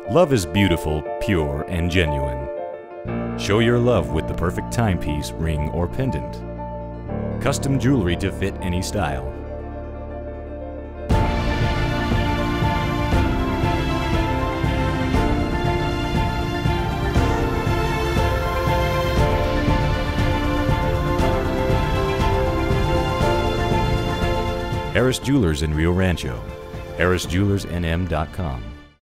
Love is beautiful, pure, and genuine. Show your love with the perfect timepiece, ring, or pendant. Custom jewelry to fit any style. Harris Jewelers in Rio Rancho. HarrisJewelersNM.com.